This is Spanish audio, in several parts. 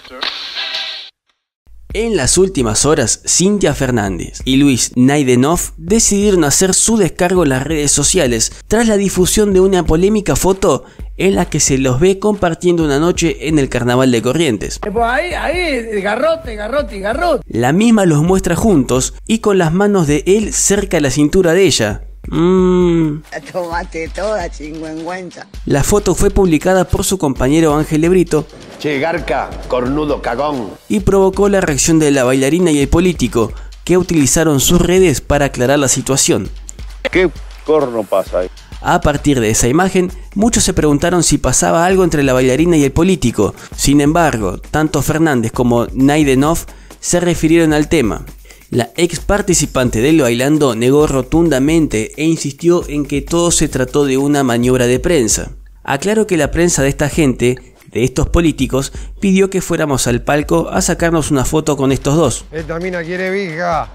En las últimas horas, Cynthia Fernández y Luis Naidenov decidieron hacer su descargo en las redes sociales tras la difusión de una polémica foto en la que se los ve compartiendo una noche en el Carnaval de Corrientes. Ahí, garrote. La misma los muestra juntos y con las manos de él cerca de la cintura de ella. Tomate toda, chingüengüenza. La foto fue publicada por su compañero Ángel Lebrito. Che, garca, cornudo cagón. Y provocó la reacción de la bailarina y el político, que utilizaron sus redes para aclarar la situación. ¿Qué corno pasa ahí? A partir de esa imagen, muchos se preguntaron si pasaba algo entre la bailarina y el político. Sin embargo, tanto Fernández como Naidenov se refirieron al tema. La ex participante del Bailando negó rotundamente e insistió en que todo se trató de una maniobra de prensa. Aclaró que la prensa de esta gente, de estos políticos, pidió que fuéramos al palco a sacarnos una foto con estos dos. Esta mina quiere vija.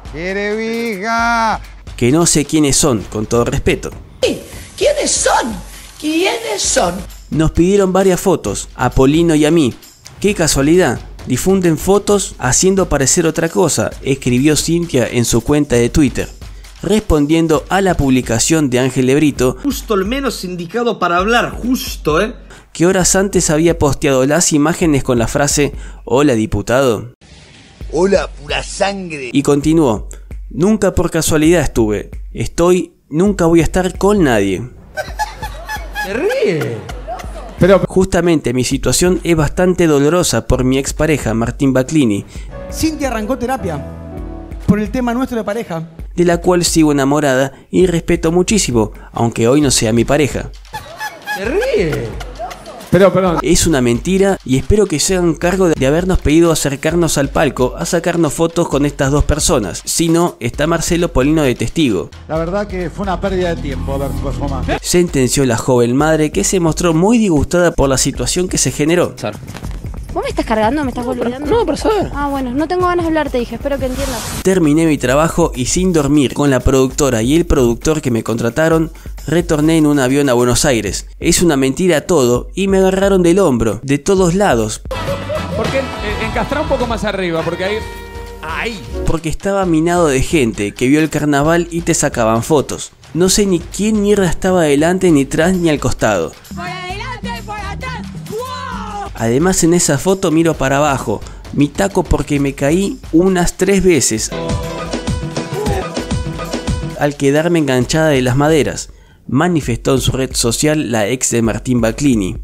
Que no sé quiénes son, con todo respeto. ¿Quiénes son? Nos pidieron varias fotos, a Polino y a mí. ¡Qué casualidad! Difunden fotos haciendo parecer otra cosa, escribió Cynthia en su cuenta de Twitter, respondiendo a la publicación de Ángel Lebrito, justo el menos indicado para hablar, que horas antes había posteado las imágenes con la frase "Hola diputado". Hola, pura sangre. Y continuó: "Nunca por casualidad nunca voy a estar con nadie". Se ríe. Pero justamente mi situación es bastante dolorosa por mi expareja Martín Baclini. Cynthia arrancó terapia por el tema nuestro de pareja, de la cual sigo enamorada y respeto muchísimo, aunque hoy no sea mi pareja. Se ríe. Perdón. Es una mentira y espero que se hagan cargo de habernos pedido acercarnos al palco a sacarnos fotos con estas dos personas. Si no, está Marcelo Polino de testigo. La verdad que fue una pérdida de tiempo ver tu performance. Sentenció la joven madre, que se mostró muy disgustada por la situación que se generó. ¿Vos me estás cargando? ¿Me estás olvidando? No, pero saber. Ah, bueno, no tengo ganas de hablarte, dije, espero que entiendas. Terminé mi trabajo y sin dormir, con la productora y el productor que me contrataron, retorné en un avión a Buenos Aires. Es una mentira todo y me agarraron del hombro, de todos lados. Porque encastrá un poco más arriba, porque ahí. Porque estaba minado de gente que vio el carnaval y te sacaban fotos. No sé ni quién mierda estaba adelante, ni atrás, ni al costado. Además, en esa foto miro para abajo, mi taco, porque me caí unas 3 veces al quedarme enganchada de las maderas, manifestó en su red social la ex de Martín Baclini.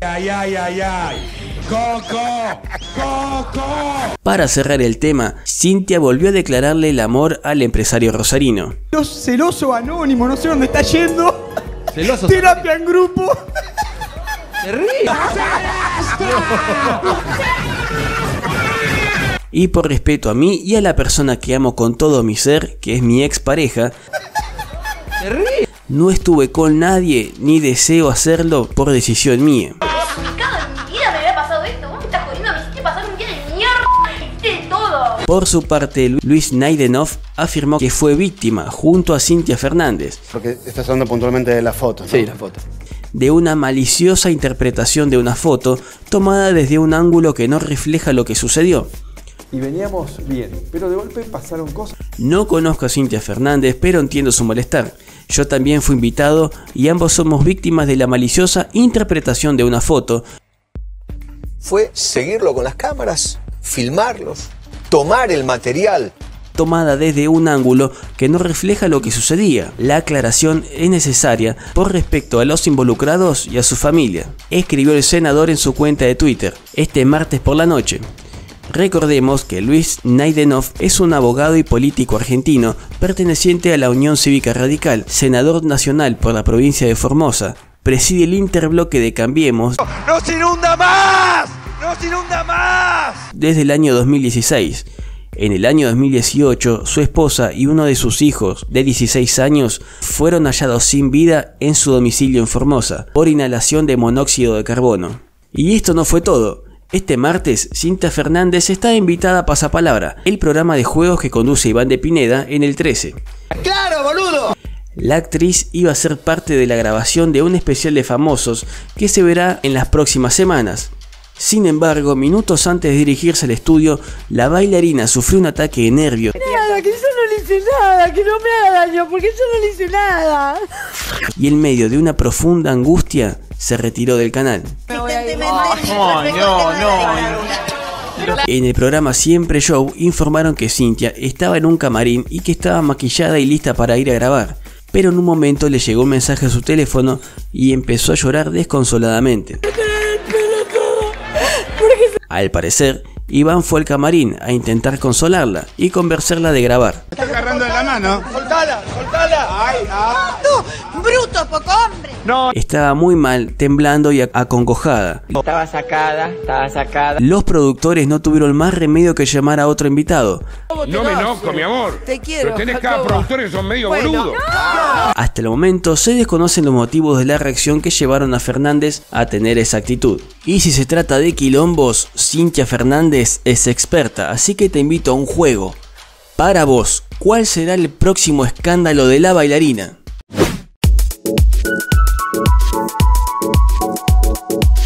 ¡Coco! Para cerrar el tema, Cynthia volvió a declararle el amor al empresario rosarino. Celoso anónimo, no sé dónde está yendo. Celoso. Terapia en grupo. Se ríe. Y por respeto a mí y a la persona que amo con todo mi ser, que es mi expareja, se ríe. No estuve con nadie, ni deseo hacerlo por decisión mía. Por su parte, Luis Naidenov afirmó que fue víctima, junto a Cynthia Fernández. Porque estás hablando puntualmente de la foto, ¿no? Sí, la foto. De una maliciosa interpretación de una foto tomada desde un ángulo que no refleja lo que sucedió. Y veníamos bien, pero de golpe pasaron cosas. No conozco a Cynthia Fernández, pero entiendo su malestar. Yo también fui invitado y ambos somos víctimas de la maliciosa interpretación de una foto. Fue seguirlo con las cámaras, filmarlos, tomar el material tomada desde un ángulo que no refleja lo que sucedía. La aclaración es necesaria por respecto a los involucrados y a su familia, escribió el senador en su cuenta de Twitter este martes por la noche. Recordemos que Luis Naidenov es un abogado y político argentino perteneciente a la Unión Cívica Radical, senador nacional por la provincia de Formosa, preside el interbloque de Cambiemos. ¡No se inunda más! ¡No se inunda más! Desde el año 2016. En el año 2018, su esposa y uno de sus hijos, de 16 años, fueron hallados sin vida en su domicilio en Formosa, por inhalación de monóxido de carbono. Y esto no fue todo. Este martes, Cynthia Fernández está invitada a Pasapalabra, el programa de juegos que conduce Iván de Pineda en el 13. ¡Claro, boludo! La actriz iba a ser parte de la grabación de un especial de famosos que se verá en las próximas semanas. Sin embargo, minutos antes de dirigirse al estudio, la bailarina sufrió un ataque de nervios. Nada, que yo no le hice nada, que no me haga daño, porque yo no le hice nada. Y en medio de una profunda angustia, se retiró del canal. En el programa Siempre Show informaron que Cynthia estaba en un camarín y que estaba maquillada y lista para ir a grabar. Pero en un momento le llegó un mensaje a su teléfono y empezó a llorar desconsoladamente. Al parecer, Iván fue al camarín a intentar consolarla y convencerla de grabar. Está agarrando de la mano. ¡Soltala! ¡Soltala! ¡Ay, ¡No! ¡Bruto, poco hombre! No. Estaba muy mal, temblando y acongojada. Estaba sacada. Los productores no tuvieron más remedio que llamar a otro invitado. No me enojo, mi amor. Te quiero. Pero tenés cada productor que son medio boludos. No. Hasta el momento se desconocen los motivos de la reacción que llevaron a Fernández a tener esa actitud. Y si se trata de quilombos, Cynthia Fernández es experta, así que te invito a un juego. Para vos, ¿cuál será el próximo escándalo de la bailarina?